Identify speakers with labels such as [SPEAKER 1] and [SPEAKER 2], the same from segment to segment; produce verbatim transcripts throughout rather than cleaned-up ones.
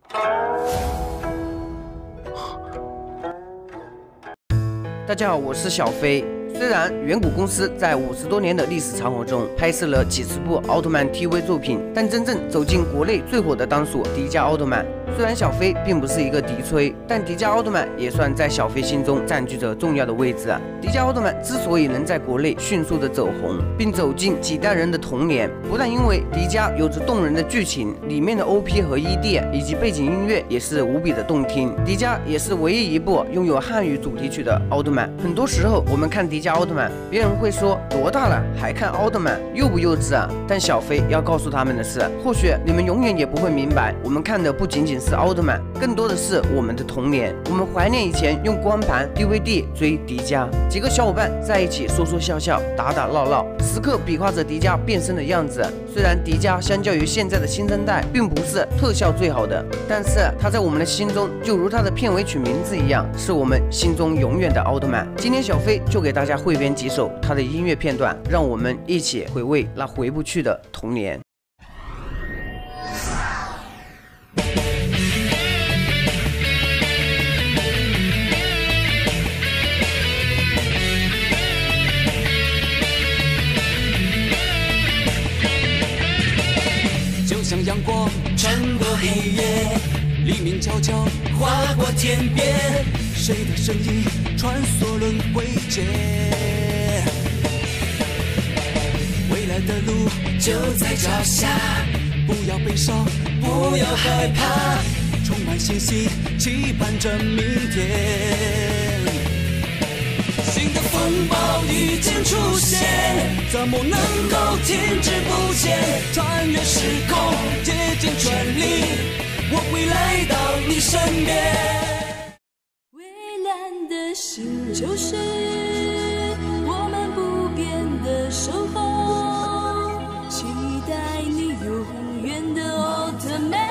[SPEAKER 1] 大家好，我是小飞。虽然远古公司在五十多年的历史长河中拍摄了几十部奥特曼 T V 作品，但真正走进国内最火的当属迪迦奥特曼。虽然小飞并不是一个迪吹，但迪迦奥特曼也算在小飞心中占据着重要的位置啊。迪迦奥特曼之所以能在国内迅速的走红，并走进几代人的童年，不但因为迪迦有着动人的剧情，里面的 O P 和 E D 以及背景音乐也是无比的动听。迪迦也是唯一一部拥有汉语主题曲的奥特曼。很多时候我们看迪迦奥特曼，别人会说多大了还看奥特曼，幼不幼稚啊？但小飞要告诉他们的是，或许你们永远也不会明白，我们看的不仅仅是奥特曼，更多的是我们的童年。我们怀念以前用光盘 D V D 追迪迦，几个小伙伴在一起说说笑笑，打打闹闹，时刻比划着迪迦变身的样子。虽然迪迦相较于现在的新生代并不是特效最好的，但是他在我们的心中就如他的片尾曲名字一样，是我们心中永远的奥特曼。今天小飞就给大家汇编几首他的音乐片段，让我们一起回味那回不去的童年。
[SPEAKER 2] 就像阳光穿过黑夜，黎明悄悄划过天边，谁的身影穿梭轮回间，未来的路就在脚下，不要悲伤，不要害怕，充满信心，期盼着明天。新的风暴已经出现，怎么能够停滞不前？穿越时空，竭尽全力，我会来到你身边。
[SPEAKER 3] 蔚蓝的心就是我们不变的守候，期待你永远的奥特曼。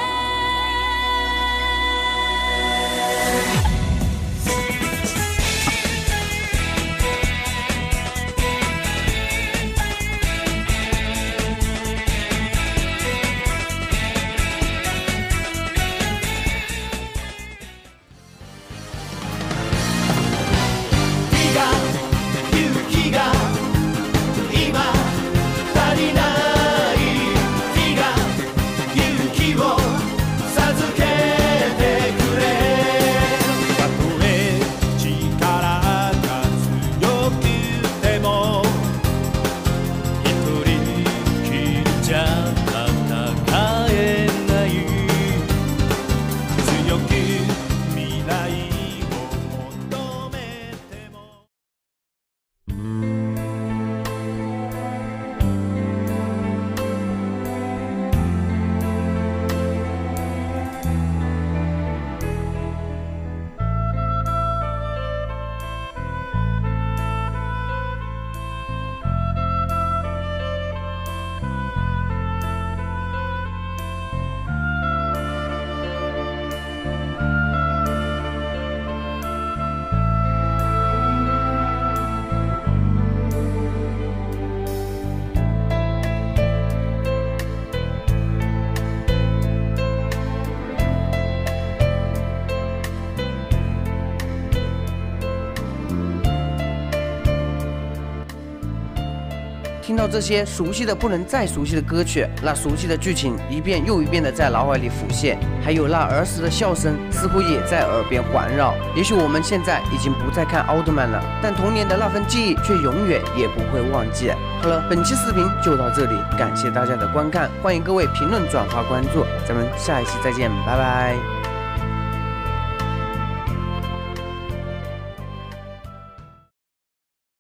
[SPEAKER 1] 听到这些熟悉的不能再熟悉的歌曲，那熟悉的剧情一遍又一遍的在脑海里浮现，还有那儿时的笑声似乎也在耳边环绕。也许我们现在已经不再看奥特曼了，但童年的那份记忆却永远也不会忘记。好了，本期视频就到这里，感谢大家的观看，欢迎各位评论、转发、关注，咱们下一期再见，拜拜。